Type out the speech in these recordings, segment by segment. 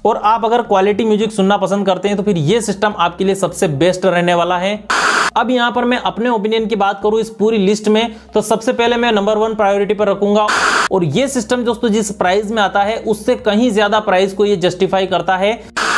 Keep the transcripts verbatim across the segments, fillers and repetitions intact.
और आप अगर क्वालिटी म्यूजिक सुनना पसंद करते हैं तो फिर ये सिस्टम आपके लिए सबसे बेस्ट रहने वाला है। अब यहां पर मैं अपने ओपिनियन की बात करूं इस पूरी लिस्ट में, तो सबसे पहले मैं नंबर वन प्रायोरिटी पर रखूंगा। और ये सिस्टम दोस्तों जिस प्राइस में आता है उससे कहीं ज्यादा प्राइस को ये जस्टिफाई करता है।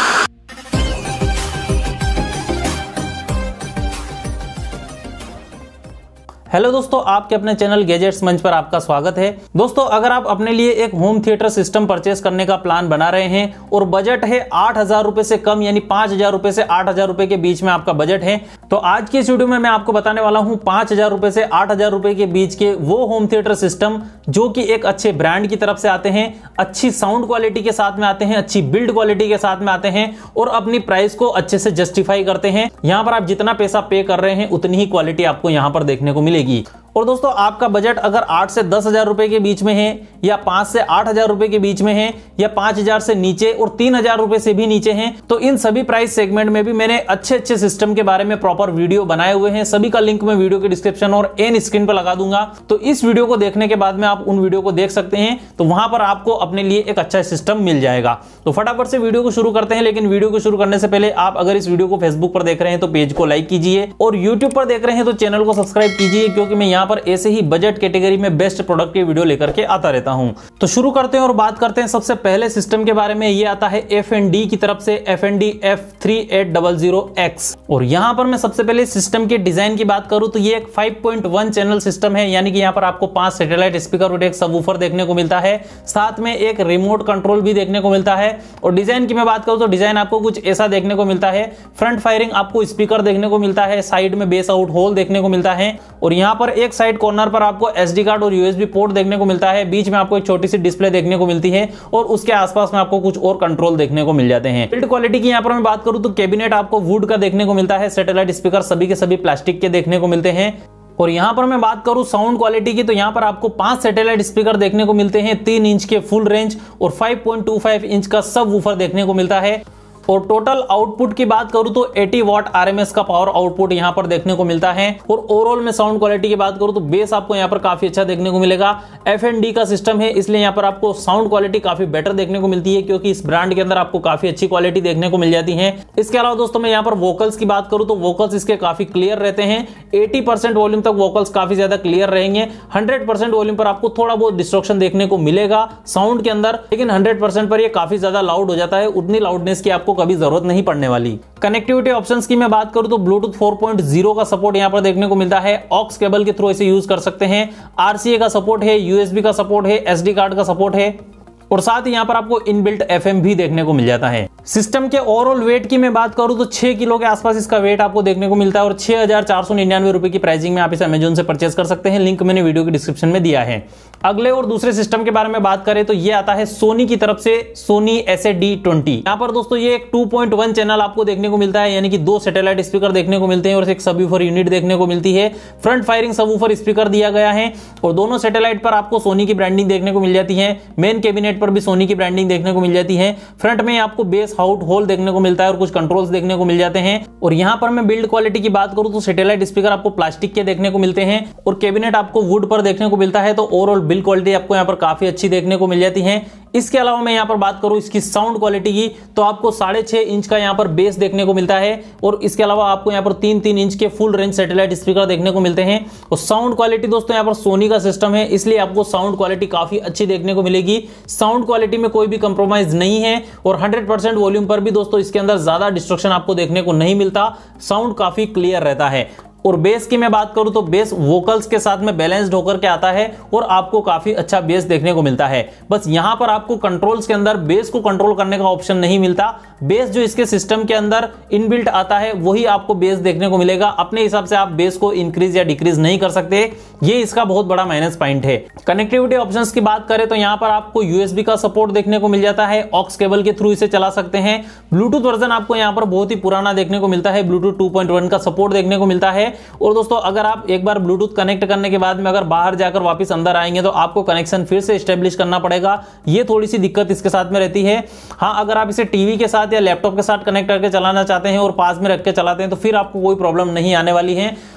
हेलो दोस्तों, आपके अपने चैनल गैजेट्स मंच पर आपका स्वागत है। दोस्तों अगर आप अपने लिए एक होम थिएटर सिस्टम परचेस करने का प्लान बना रहे हैं और बजट है आठ हजार रुपए से कम, यानी पांच हजार रुपए से आठ हजार रुपए के बीच में आपका बजट है, तो आज की इस वीडियो में मैं आपको बताने वाला हूं पांच हजार रुपए से आठ हजार रुपए के बीच के वो होम थिएटर सिस्टम जो कि एक अच्छे ब्रांड की तरफ से आते हैं, अच्छी साउंड क्वालिटी के साथ में आते हैं, अच्छी बिल्ड क्वालिटी के साथ में आते हैं और अपनी प्राइस को अच्छे से जस्टिफाई करते हैं। यहां पर आप जितना पैसा पे कर रहे हैं उतनी ही क्वालिटी आपको यहां पर देखने को मिलेगी। और दोस्तों आपका बजट अगर आठ से दस हजार रुपए के बीच में है, या पांच से आठ हजार रुपए के बीच में है, या पांच हजार से नीचे और तीन हजार रुपए से भी नीचे हैं, तो इन सभी प्राइस सेगमेंट में भी मैंने अच्छे अच्छे सिस्टम के बारे में प्रॉपर वीडियो बनाए हुए हैं। सभी का लिंक मैं वीडियो के डिस्क्रिप्शन और एंड स्क्रीन पर लगा दूंगा, तो इस वीडियो को देखने के बाद में आप उन वीडियो को देख सकते हैं, तो वहां पर आपको अपने लिए एक अच्छा सिस्टम मिल जाएगा। तो फटाफट से वीडियो को शुरू करते हैं। लेकिन वीडियो को शुरू करने से पहले आप अगर इस वीडियो को फेसबुक पर देख रहे हैं तो पेज को लाइक कीजिए, और यूट्यूब पर देख रहे हैं तो चैनल को सब्सक्राइब कीजिए, क्योंकि मैं यहाँ पर ऐसे ही बजट कैटेगरी में बेस्ट प्रोडक्ट की वीडियो लेकर के आता रहता हूं। तो शुरू करते हैं और बात करते हैं सबसे पहले सिस्टम के बारे में। ये आता है एफ एंड डी की तरफ से, F and D F three eight double zero X. और यहां पर मैं सबसे पहले सिस्टम के डिजाइन की बात करूं तो ये एक five point one channel system है, यानी कि यहां पर आपको पांच सैटेलाइट स्पीकर और एक सबवूफर देखने को मिलता है, साथ में एक रिमोट कंट्रोल भी देखने को मिलता है। और डिजाइन की मैं बात करूं तो डिजाइन आपको कुछ ऐसा देखने को मिलता है। फ्रंट फायरिंग आपको स्पीकर देखने को मिलता है, साइड में बेस आउट होल देखने को मिलता है, और यहां पर एक साइड कॉर्नर पर आपको एसडी कार्ड और यूएसबी पोर्ट देखने को मिलता है। बीच में आपको एक छोटी सी डिस्प्ले देखने को मिलती है और उसके आसपास में आपको कुछ और कंट्रोल देखने को मिल जाते हैं। बिल्ड क्वालिटी की यहां पर मैं बात करूं तो कैबिनेट आपको वुड का देखने को मिलता है, सैटेलाइट स्पीकर सभी के सभी प्लास्टिक के देखने को मिलते हैं। और यहां पर मैं बात करूं साउंड क्वालिटी की तो यहां पर आपको पांच सैटेलाइट स्पीकर देखने को मिलते हैं, तीन इंच के फुल रेंज और five point two five inch का सब वूफर देखने को मिलता है। और टोटल आउटपुट की बात करूं तो अस्सी वाट आरएमएस का पावर आउटपुट यहां पर देखने को मिलता है। और ओवरऑल में साउंड क्वालिटी की बात करूं तो बेस आपको यहां पर काफी अच्छा देखने को मिलेगा। एफ एंड डी का सिस्टम है, इसलिए यहां पर आपको साउंड क्वालिटी काफी बेटर देखने को मिलती है, क्योंकि इस ब्रांड के अंदर आपको काफी अच्छी क्वालिटी देखने को मिल जाती है। इसके अलावा दोस्तों मैं यहां पर वोकल्स की बात करूं तो वोकल्स इसके काफी क्लियर रहते हैं। अस्सी परसेंट वॉल्यूम तक वोकल्स काफी ज्यादा क्लियर रहेंगे। हंड्रेड परसेंट वॉल्यूम पर आपको थोड़ा बहुत डिस्ट्रक्शन देखने को मिलेगा साउंड के अंदर, लेकिन हंड्रेड परसेंट पर यह काफी ज्यादा लाउड हो जाता है। उतनी लाउडनेस की आपको कभी जरूरत नहीं पड़ने वाली। कनेक्टिविटी ऑप्शंस की मैं बात करूं तो ब्लूटूथ फोर पॉइंट ज़ीरो का सपोर्ट यहां पर देखने को मिलता है। ऑक्स केबल के थ्रू इसे यूज कर सकते हैं। आरसीए का सपोर्ट है, यूएसबी का सपोर्ट है, एसडी कार्ड का सपोर्ट है, और साथ ही यहां पर आपको इनबिल्ट एफएम भी देखने को मिल जाता है। सिस्टम के ओवरऑल वेट की मैं बात करूं तो छह किलो के आसपास इसका वेट आपको देखने को मिलता है, और छह हजार चार सौ निन्यानवे रुपए की प्राइसिंग में आप इसे अमेजोन से परचेस कर सकते हैं। लिंक मैंने वीडियो के डिस्क्रिप्शन में दिया है। अगले और दूसरे सिस्टम के बारे में बात करें तो ये आता है सोनी की तरफ से, Sony S A D twenty. यहां पर दोस्तों ये एक टू पॉइंट वन चैनल आपको देखने को मिलता है, यानी कि दो सैटेलाइट स्पीकर देखने को मिलते हैं और एक सबवूफर यूनिट देखने को मिलती है। फ्रंट फायरिंग सबवूफर स्पीकर दिया गया है, और दोनों सैटेलाइट पर आपको सोनी की ब्रांडिंग देखने को मिल जाती है। मेन कैबिनेट पर भी सोनी की ब्रांडिंग देखने को मिल जाती है। फ्रंट में आपको बेस आउट होल देखने को मिलता है और कुछ कंट्रोल्स देखने को मिल जाते हैं। और यहां पर मैं बिल्ड क्वालिटी की बात करूं तो सैटेलाइट स्पीकर आपको प्लास्टिक के देखने को मिलते हैं और कैबिनेट आपको वुड पर देखने को मिलता है। तो ओवरऑल बिल्ड क्वालिटी आपको यहां पर काफी अच्छी देखने को मिल जाती है। इसके अलावा मैं यहां पर बात करूं इसकी साउंड क्वालिटी की तो आपको साढ़े छह इंच का यहां पर बेस देखने को मिलता है, और इसके अलावा आपको यहां पर तीन तीन इंच के फुल रेंज सैटेलाइट स्पीकर देखने को मिलते हैं। और साउंड क्वालिटी दोस्तों यहां पर सोनी का सिस्टम है, इसलिए आपको साउंड क्वालिटी काफी अच्छी देखने को मिलेगी। साउंड क्वालिटी में कोई भी कंप्रोमाइज नहीं है, और हंड्रेड परसेंट वॉल्यूम पर भी दोस्तों इसके अंदर ज्यादा डिस्ट्रक्शन आपको देखने को नहीं मिलता। साउंड काफी क्लियर रहता है। और बेस की मैं बात करूं तो बेस वोकल्स के साथ में बैलेंस्ड होकर के आता है और आपको काफी अच्छा बेस देखने को मिलता है। बस यहां पर आपको कंट्रोल्स के अंदर बेस को कंट्रोल करने का ऑप्शन नहीं मिलता। बेस जो इसके सिस्टम के अंदर इनबिल्ट आता है वही आपको बेस देखने को मिलेगा। अपने हिसाब से आप बेस को इंक्रीज या डिक्रीज नहीं कर सकते, ये इसका बहुत बड़ा माइनस पॉइंट है। कनेक्टिविटी ऑप्शंस की बात करें तो यहां पर आपको यूएसबी का सपोर्ट देखने को मिल जाता है, ऑक्स केबल के थ्रू इसे चला सकते हैं। ब्लूटूथ वर्जन आपको यहां पर बहुत ही पुराना देखने को मिलता है, ब्लूटूथ टू पॉइंट वन का सपोर्ट देखने को मिलता है। और दोस्तों अगर आप एक बार ब्लूटूथ कनेक्ट करने के बाद में अगर बाहर जाकर वापस अंदर आएंगे तो आपको कनेक्शन फिर से एस्टेब्लिश करना पड़ेगा, ये थोड़ी सी दिक्कत इसके साथ में रहती है। हाँ, अगर आप इसे टीवी के साथ या लैपटॉप के साथ कनेक्ट करके चलाना चाहते हैं और पास में रख के चलाते हैं तो फिर आपको कोई प्रॉब्लम नहीं आने वाली है।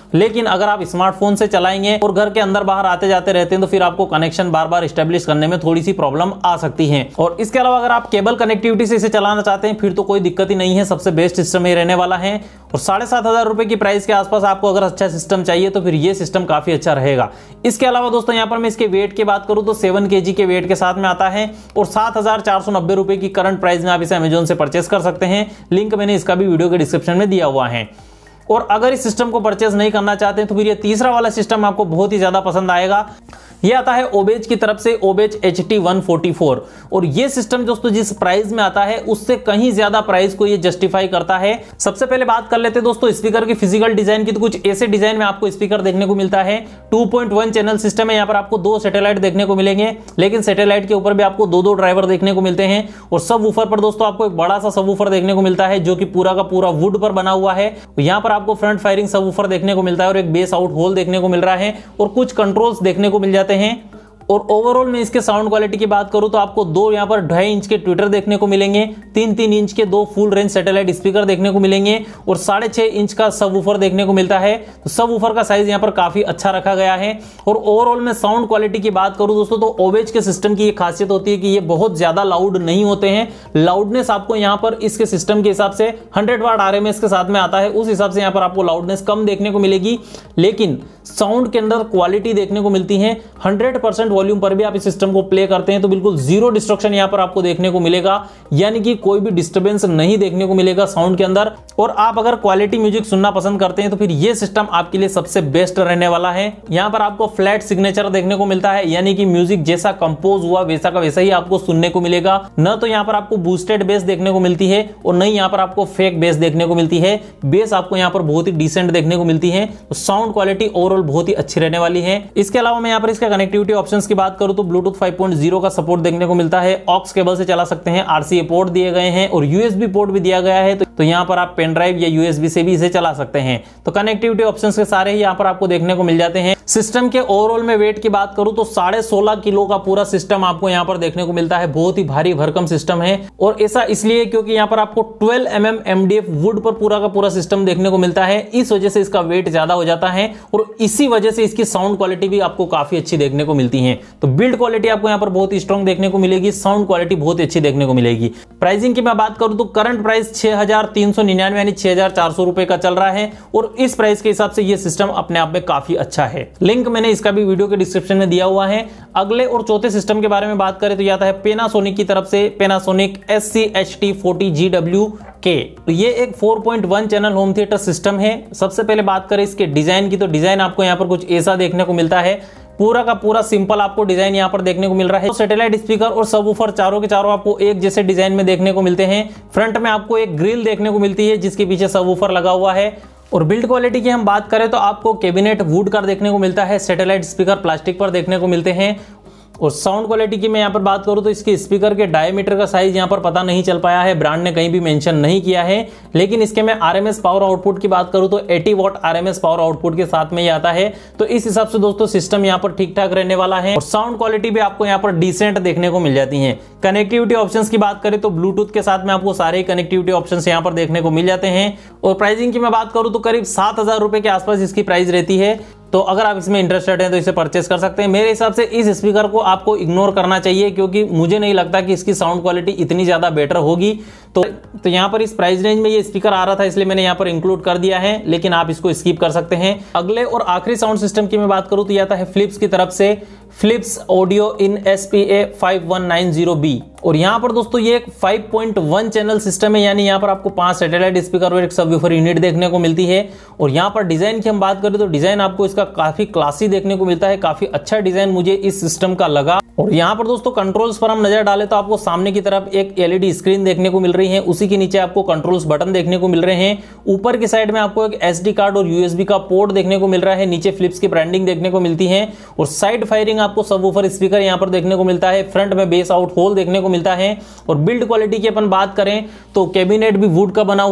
लेकिन अगर आप स्मार्टफोन से चलाएंगे और घर के अंदर बाहर आते जाते रहते हैं तो फिर आपको कनेक्शन बार बार स्टेब्लिश करने में थोड़ी सी प्रॉब्लम आ सकती है। और इसके अलावा अगर आप केबल कनेक्टिविटी से इसे चलाना चाहते हैं फिर तो कोई दिक्कत ही नहीं है, सबसे बेस्ट सिस्टम ही रहने वाला है। और साढ़े सात हजार रुपए की प्राइस के आसपास आपको अगर अच्छा सिस्टम चाहिए तो फिर ये सिस्टम काफी अच्छा रहेगा। इसके अलावा दोस्तों यहाँ पर मैं इसके वेट की बात करूं तो सेवन केजी के वेट के साथ में आता है और सात हजार चार सौ नब्बे रुपए की करंट प्राइस में आप इसे अमेजोन से परचेस कर सकते हैं। लिंक मैंने इसका भी वीडियो के डिस्क्रिप्शन में दिया हुआ है। और अगर इस सिस्टम को परचेज नहीं करना चाहते हैं तो फिर ये तीसरा वाला सिस्टम आपको बहुत ही ज्यादा पसंद आएगा। ये आता है ओबेज की तरफ से Obage H T one forty four और ये सिस्टम दोस्तों जिस प्राइस में आता है उससे कहीं ज्यादा प्राइस को ये जस्टिफाई करता है। सबसे पहले बात कर लेते हैं दोस्तों स्पीकर की फिजिकल डिजाइन की, तो कुछ ऐसे डिजाइन में आपको स्पीकर देखने को मिलता है। Two point one channel system है, यहाँ पर आपको दो सैटेलाइट देखने को मिलेंगे, लेकिन सैटेलाइट के ऊपर भी आपको दो दो ड्राइवर देखने को मिलते हैं। और सब वूफर पर दोस्तों आपको एक बड़ा सा सब वूफर देखने को मिलता है जो कि पूरा का पूरा वुड पर बना हुआ है। यहाँ पर आपको फ्रंट फायरिंग सब वूफर देखने को मिलता है और एक बेस आउट होल देखने को मिल रहा है और कुछ कंट्रोल्स देखने को मिल जाते हैं। और ओवरऑल में इसके साउंड क्वालिटी की बात करूं तो आपको दो यहाँ पर ढाई इंच के ट्विटर देखने को मिलेंगे, तीन तीन इंच के दो फुल रेंज सैटेलाइट स्पीकर देखने को मिलेंगे और साढ़े छह इंच का सब वूफर देखने को मिलता है। तो सब वूफर का साइज यहाँ पर काफी अच्छा रखा गया है। और ओवरऑल में साउंड क्वालिटी की बात करूं दोस्तों तो ओबेज के सिस्टम की एक खासियत होती है कि ये बहुत ज्यादा लाउड नहीं होते हैं। लाउडनेस आपको यहाँ पर इसके सिस्टम के हिसाब से हंड्रेड वाट आरएमएस के साथ में आता है, उस हिसाब से यहाँ पर आपको लाउडनेस कम देखने को मिलेगी, लेकिन साउंड के अंदर क्वालिटी देखने को मिलती है। हंड्रेड परसेंट वॉल्यूम पर भी आप इस सिस्टम को प्ले करते हैं तो बिल्कुल जीरो डिस्ट्रक्शन यहां पर आपको देखने को मिलेगा, यानी कि कोई भी डिस्टरबेंस नहीं देखने को मिलेगा साउंड के अंदर। और आप अगर क्वालिटी म्यूजिक सुनना पसंद करते हैं तो फिर यह सिस्टम आपके लिए सबसे बेस्ट रहने वाला है। यहां पर आपको फ्लैट सिग्नेचर देखने को मिलता है, यानी कि म्यूजिक जैसा कंपोज हुआ वैसा का वैसा ही आपको सुनने को मिलेगा। न तो यहां पर आपको बूस्टेड बेस देखने को मिलती है और नहीं यहां पर आपको फेक बेस देखने को मिलती है। बेस आपको यहां पर बहुत ही डिसेंट देखने को मिलती है। तो साउंड क्वालिटी ओवरऑल बहुत ही अच्छी रहने वाली है। इसके अलावा मैं यहां पर इसका कनेक्टिविटी ऑप्शंस की बात करूं तो ब्लूटूथ फाइव पॉइंट ज़ीरो का सपोर्ट देखने को मिलता है, ऑक्स केबल से चला सकते हैं, आरसीए पोर्ट दिए गए हैं और यूएसबी पोर्ट भी दिया गया है। तो, तो यहां पर आप पेन ड्राइव या यूएसबी से भी इसे चला सकते हैं। तो कनेक्टिविटी ऑप्शंस के सारे ही यहां पर आपको देखने को मिल जाते हैं। सिस्टम के ओवरऑल में वेट की बात करूं तो साढ़े सोलह किलो का पूरा सिस्टम आपको यहां पर देखने को मिलता है। बहुत ही भारी भरकम सिस्टम है और ऐसा इसलिए क्योंकि यहां पर आपको twelve M M MDF wood पर पूरा का पूरा सिस्टम देखने को मिलता है, इस वजह से इसका वेट ज्यादा हो जाता है और इसी वजह से इसकी साउंड क्वालिटी भी आपको काफी अच्छी देखने को मिलती है। तो बिल्ड क्वालिटी आपको यहां पर बहुत ही स्ट्रॉन्ग देखने को मिलेगी, साउंड क्वालिटी बहुत अच्छी देखने को मिलेगी। प्राइसिंग की मैं बात करूं तो करंट प्राइस छह हजार तीन सौ निन्यानवे यानी छह हजार चार सौ रुपए का चल रहा है और इस प्राइस के हिसाब से यह सिस्टम अपने आप में काफी अच्छा है। लिंक मैंने इसका भी वीडियो के डिस्क्रिप्शन में दिया हुआ है। अगले और चौथे सिस्टम के बारे में बात करें तो यह आता है पैनासोनिक की तरफ से Panasonic S C H T forty G W K. तो ये एक four point one channel home theatre system है। सबसे पहले बात करें इसके डिजाइन की तो डिजाइन आपको यहां पर कुछ ऐसा देखने को मिलता है। पूरा का पूरा सिंपल आपको डिजाइन यहां पर देखने को मिल रहा है। सैटेलाइट स्पीकर और सबवूफर चारों के चारों आपको एक जैसे डिजाइन में देखने को मिलते हैं। फ्रंट में आपको एक ग्रिल देखने को मिलती है जिसके पीछे सबवूफर लगा हुआ है। और बिल्ड क्वालिटी की हम बात करें तो आपको कैबिनेट वुड का देखने को मिलता है, सैटेलाइट स्पीकर प्लास्टिक पर देखने को मिलते हैं। और साउंड क्वालिटी की मैं यहाँ पर बात करूँ तो इसके स्पीकर के डायमीटर का साइज यहाँ पर पता नहीं चल पाया है, ब्रांड ने कहीं भी मेंशन नहीं किया है। लेकिन इसके मैं आरएमएस पावर आउटपुट की बात करूँ तो अस्सी वॉट आरएमएस पावर आउटपुट के साथ में ये आता है। तो इस हिसाब से दोस्तों सिस्टम यहाँ पर ठीक ठाक रहने वाला है और साउंड क्वालिटी भी आपको यहाँ पर डिसेंट देखने को मिल जाती है। कनेक्टिविटी ऑप्शंस की बात करें तो ब्लूटूथ के साथ में आपको सारे कनेक्टिविटी ऑप्शंस यहाँ पर देखने को मिल जाते हैं। और प्राइसिंग की मैं बात करूँ तो करीब सात हजार रुपए के आसपास इसकी प्राइस रहती है। तो अगर आप इसमें इंटरेस्टेड हैं तो इसे परचेस कर सकते हैं। मेरे हिसाब से इस स्पीकर को आपको इग्नोर करना चाहिए क्योंकि मुझे नहीं लगता कि इसकी साउंड क्वालिटी इतनी ज्यादा बेटर होगी। तो तो यहाँ पर इस प्राइस रेंज में ये स्पीकर आ रहा था इसलिए मैंने यहाँ पर इंक्लूड कर दिया है, लेकिन आप इसको स्किप कर सकते हैं। अगले और आखिरी साउंड सिस्टम की मैं बात करूँ तो यह आता है फिलिप्स की तरफ से Philips audio in S P A five one nine zero B. और यहाँ पर दोस्तों ये एक five point one channel system है, यानी यहाँ पर आपको पांच सैटेलाइट स्पीकर और एक सबवूफर यूनिट देखने को मिलती है। और यहाँ पर डिजाइन की हम बात करें तो डिजाइन आपको इसका काफी क्लासी देखने को मिलता है, काफी अच्छा डिजाइन मुझे इस सिस्टम का लगा। और यहाँ पर दोस्तों कंट्रोल्स पर हम नजर डालें तो आपको सामने की तरफ एक एलईडी स्क्रीन देखने को मिल रही है, उसी के नीचे आपको कंट्रोल्स बटन देखने को मिल रहे हैं। ऊपर की साइड में आपको एक एसडी कार्ड और यूएसबी का पोर्ट देखने को मिल रहा है, नीचे फिलिप्स की ब्रांडिंग देखने को मिलती है। और साइड फायरिंग आपको सबवूफर स्पीकर यहाँ पर देखने को मिलता है, फ्रंट में बेस आउट होल देखने को मिलता है। और बिल्ड क्वालिटी की अपन बात करें तो कैबिनेट भी वुड का बना हुआ है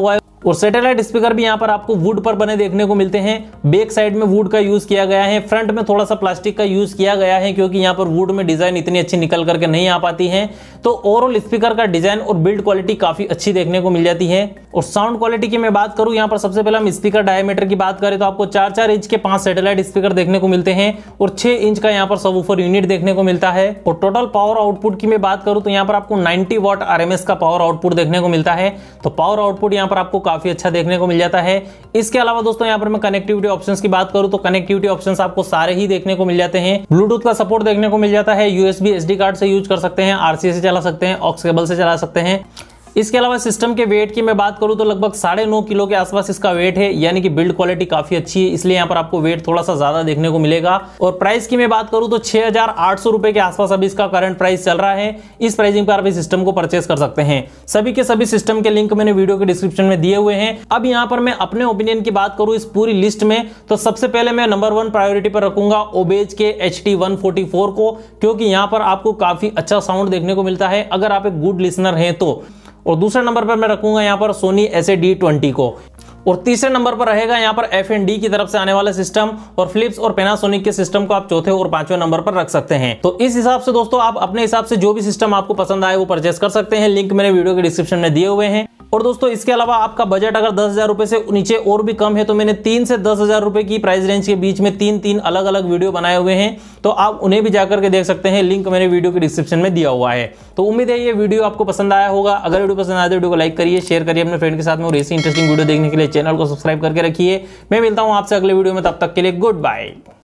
और सैटेलाइट स्पीकर भी यहाँ पर आपको वुड पर बने देखने को मिलते हैं। बैक साइड में वुड का यूज किया गया है, फ्रंट में थोड़ा सा प्लास्टिक का यूज किया गया है क्योंकि यहाँ पर वुड में डिजाइन इतनी अच्छी निकल करके नहीं आ पाती है। तो ओवरऑल स्पीकर का डिजाइन और बिल्ड क्वालिटी काफी अच्छी देखने को मिल जाती है। और साउंड क्वालिटी की मैं बात करूं, यहाँ पर सबसे पहले हम स्पीकर डायमीटर की बात करें तो आपको चार चार इंच के पांच सैटेलाइट स्पीकर देखने को मिलते हैं और छह इंच का यहाँ पर सबवूफर यूनिट देखने को मिलता है। और टोटल पावर आउटपुट की मैं बात करूं तो यहाँ पर आपको नब्बे वाट आरएमएस का पावर आउटपुट देखने को मिलता है। तो पावर आउटपुट यहाँ पर आपको काफी अच्छा देखने को मिल जाता है। इसके अलावा दोस्तों यहाँ पर मैं कनेक्टिविटी ऑप्शंस की बात करूं तो कनेक्टिविटी ऑप्शंस आपको सारे ही देखने को मिल जाते हैं। ब्लूटूथ का सपोर्ट देखने को मिल जाता है, यूएसबी एसडी कार्ड से यूज कर सकते हैं, आरसीए से चला सकते हैं, ऑक्स केबल से चला सकते हैं। इसके अलावा सिस्टम के वेट की मैं बात करूं तो लगभग साढ़े नौ किलो के आसपास इसका वेट है, यानी कि बिल्ड क्वालिटी काफी अच्छी है, इसलिए यहाँ पर आपको वेट थोड़ा सा ज्यादा देखने को मिलेगा। और प्राइस की मैं बात करूं तो छह हजार आठ सौ रुपए के आसपास अभी इसका करंट प्राइस चल रहा है। इस प्राइसिंग पर आप इस सिस्टम को परचेस कर सकते हैं। सभी के सभी सिस्टम के लिंक मैंने वीडियो के डिस्क्रिप्शन में दिए हुए हैं। अब यहाँ पर मैं अपने ओपिनियन की बात करूं इस पूरी लिस्ट में तो सबसे पहले मैं नंबर वन प्रायोरिटी पर रखूंगा ओबेज के H T one forty four को, क्योंकि यहाँ पर आपको काफी अच्छा साउंड देखने को मिलता है अगर आप एक गुड लिसनर हैं तो। और दूसरे नंबर पर मैं रखूंगा यहाँ पर Sony S A D twenty को। और तीसरे नंबर पर रहेगा यहाँ पर एफ एन डी की तरफ से आने वाला सिस्टम, और फिलिप्स और पैनासोनिक के सिस्टम को आप चौथे और पांचवें नंबर पर रख सकते हैं। तो इस हिसाब से दोस्तों आप अपने हिसाब से जो भी सिस्टम आपको पसंद आए वो परचेस कर सकते हैं। लिंक मैंने वीडियो के डिस्क्रिप्शन में दिए हुए हैं। और दोस्तों इसके अलावा आपका बजट अगर दस हजार रुपए से नीचे और भी कम है तो मैंने तीन से दस हजार रुपए की प्राइस रेंज के बीच में तीन तीन अलग अलग वीडियो बनाए हुए हैं, तो आप उन्हें भी जाकर के देख सकते हैं। लिंक मैंने वीडियो के डिस्क्रिप्शन में दिया हुआ है। तो उम्मीद है ये वीडियो आपको पसंद आया होगा। अगर वीडियो पसंद आए तो वीडियो को लाइक करिए, शेयर करिए अपने फ्रेंड के साथ में, और ऐसी इंटरेस्टिंग वीडियो देखने के लिए चैनल को सब्सक्राइब करके रखिए। मैं मिलता हूं आपसे अगले वीडियो में, तब तक के लिए गुड बाय।